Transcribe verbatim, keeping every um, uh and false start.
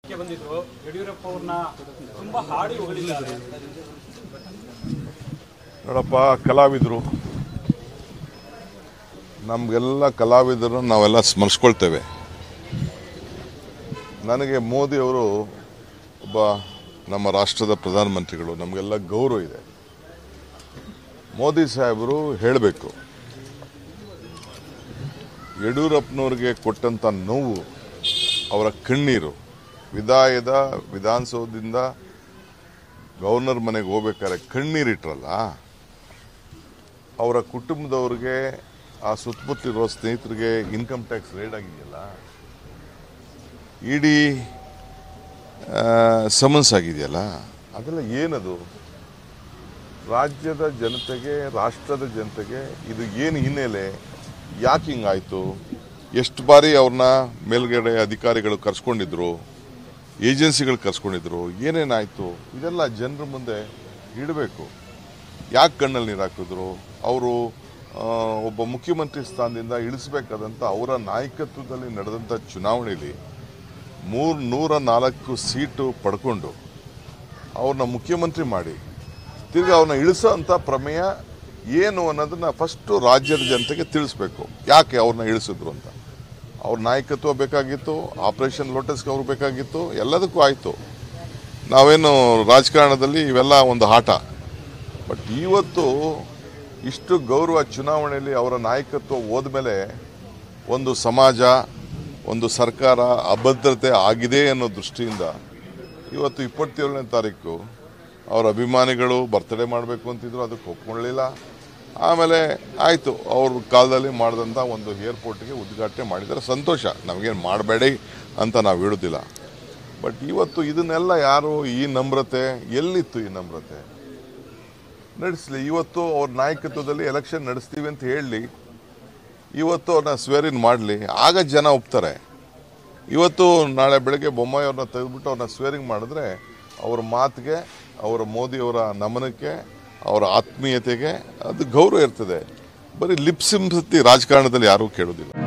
ಬಂದಿದ್ರು ಯಡಿಯೂರಪ್ಪ ಅವ್ರನ್ನ ತುಂಬಾ ಹಾಡಿ ಹೊಗಳಿದ್ದಾರೆ. ನೋಡಪ್ಪ, ಕಲಾವಿದರು ನಮಗೆಲ್ಲ ಕಲಾವಿದರು ನಾವೆಲ್ಲ ಸ್ಮರಿಸ್ಕೊಳ್ತೇವೆ. ನನಗೆ ಮೋದಿ ಅವರು ಒಬ್ಬ ನಮ್ಮ ರಾಷ್ಟ್ರದ ಪ್ರಧಾನಮಂತ್ರಿಗಳು, ನಮಗೆಲ್ಲ ಗೌರವ ಇದೆ. ಮೋದಿ ಸಾಹೇಬರು ಹೇಳಬೇಕು, ಯಡಿಯೂರಪ್ಪನವ್ರಿಗೆ ಕೊಟ್ಟಂಥ ನೋವು, ಅವರ ಕಣ್ಣೀರು, ವಿದಾಯದ ವಿಧಾನಸೌಧದಿಂದ ಗವರ್ನರ್ ಮನೆಗೆ ಹೋಗ್ಬೇಕಾದ್ರೆ ಕಣ್ಣೀರಿಟ್ರಲ್ಲ, ಅವರ ಕುಟುಂಬದವ್ರಿಗೆ, ಆ ಸುತ್ತಮುತ್ತಲಿರೋ ಸ್ನೇಹಿತರಿಗೆ ಇನ್ಕಮ್ ಟ್ಯಾಕ್ಸ್ ರೇಡ್ ಆಗಿದೆಯಲ್ಲ, ಇಡೀ ಸಮನ್ಸ್ ಆಗಿದೆಯಲ್ಲ, ಅದೆಲ್ಲ ಏನದು? ರಾಜ್ಯದ ಜನತೆಗೆ, ರಾಷ್ಟ್ರದ ಜನತೆಗೆ ಇದು ಏನು ಹಿನ್ನೆಲೆ? ಯಾಕೆ ಹಿಂಗಾಯಿತು? ಎಷ್ಟು ಬಾರಿ ಅವ್ರನ್ನ ಮೇಲ್ಗಡೆ ಅಧಿಕಾರಿಗಳು ಕರ್ಸ್ಕೊಂಡಿದ್ರು, ಏಜೆನ್ಸಿಗಳು ಕರ್ಸ್ಕೊಂಡಿದ್ರು, ಏನೇನಾಯಿತು? ಇದೆಲ್ಲ ಜನರ ಮುಂದೆ ಇಡಬೇಕು. ಯಾಕೆ ಕಣ್ಣಲ್ಲಿ ನೀರು ಹಾಕಿದ್ರು? ಅವರು ಒಬ್ಬ ಮುಖ್ಯಮಂತ್ರಿ ಸ್ಥಾನದಿಂದ ಇಳಿಸಬೇಕಾದಂಥ ಅವರ ನಾಯಕತ್ವದಲ್ಲಿ ನಡೆದಂಥ ಚುನಾವಣೆಯಲ್ಲಿ ಮೂರು ನೂರ ನಾಲ್ಕು ಸೀಟು ಪಡ್ಕೊಂಡು ಅವ್ರನ್ನ ಮುಖ್ಯಮಂತ್ರಿ ಮಾಡಿ ತಿರ್ಗಿ ಅವ್ರನ್ನ ಇಳಿಸೋ ಅಂಥ ಪ್ರಮೇಯ ಏನು ಅನ್ನೋದನ್ನ ಫಸ್ಟು ರಾಜ್ಯದ ಜನತೆಗೆ ತಿಳಿಸ್ಬೇಕು. ಯಾಕೆ ಅವ್ರನ್ನ ಇಳಿಸಿದ್ರು ಅಂತ. ಅವ್ರ ನಾಯಕತ್ವ ಬೇಕಾಗಿತ್ತು, ಆಪರೇಷನ್ ಲೋಟಸ್ಗೆ ಅವ್ರು ಬೇಕಾಗಿತ್ತು, ಎಲ್ಲದಕ್ಕೂ ಆಯಿತು. ನಾವೇನು ರಾಜಕಾರಣದಲ್ಲಿ ಇವೆಲ್ಲ ಒಂದು ಆಟ. ಬಟ್ ಇವತ್ತು ಇಷ್ಟು ಗೌರವ ಚುನಾವಣೆಯಲ್ಲಿ ಅವರ ನಾಯಕತ್ವ ಹೋದ್ಮೇಲೆ ಒಂದು ಸಮಾಜ, ಒಂದು ಸರ್ಕಾರ ಅಭದ್ರತೆ ಆಗಿದೆ ಅನ್ನೋ ದೃಷ್ಟಿಯಿಂದ ಇವತ್ತು ಇಪ್ಪತ್ತೇಳನೇ ತಾರೀಕು ಅವರ ಅಭಿಮಾನಿಗಳು ಬರ್ತ್ಡೇ ಮಾಡಬೇಕು ಅಂತಿದ್ರು, ಅದಕ್ಕೆ ಒಪ್ಕೊಳ್ಳಲಿಲ್ಲ. ಆಮೇಲೆ ಆಯಿತು, ಅವ್ರ ಕಾಲದಲ್ಲಿ ಮಾಡಿದಂಥ ಒಂದು ಏರ್ಪೋರ್ಟ್ಗೆ ಉದ್ಘಾಟನೆ ಮಾಡಿದರೆ ಸಂತೋಷ, ನಮಗೇನು ಮಾಡಬೇಡಿ ಅಂತ ನಾವು ಹೇಳೋದಿಲ್ಲ. ಬಟ್ ಇವತ್ತು ಇದನ್ನೆಲ್ಲ ಯಾರು, ಈ ನಮ್ರತೆ ಎಲ್ಲಿತ್ತು? ಈ ನಮ್ರತೆ ನಡೆಸಲಿ. ಇವತ್ತು ಅವ್ರ ನಾಯಕತ್ವದಲ್ಲಿ ಎಲೆಕ್ಷನ್ ನಡೆಸ್ತೀವಿ ಅಂತ ಹೇಳಲಿ, ಇವತ್ತು ಅವ್ರನ್ನ ಸ್ವೇರಿನ್ ಮಾಡಲಿ, ಆಗ ಜನ ಒಪ್ತಾರೆ. ಇವತ್ತು ನಾಳೆ ಬೆಳಗ್ಗೆ ಬೊಮ್ಮಾಯಿ ಅವ್ರನ್ನ ತೆಗೆದುಬಿಟ್ಟು ಅವ್ರನ್ನ ಸ್ವೇರಿಂಗ್ ಮಾಡಿದ್ರೆ ಅವ್ರ ಮಾತಿಗೆ, ಅವರ ಮೋದಿಯವರ ನಮನಕ್ಕೆ, ಅವರ ಆತ್ಮೀಯತೆಗೆ ಅದು ಗೌರವ ಇರ್ತದೆ. ಬರೀ ಲಿಪ್ಸಿಂಸತಿ ರಾಜಕಾರಣದಲ್ಲಿ ಯಾರೂ ಕೇಳೋದಿಲ್ಲ.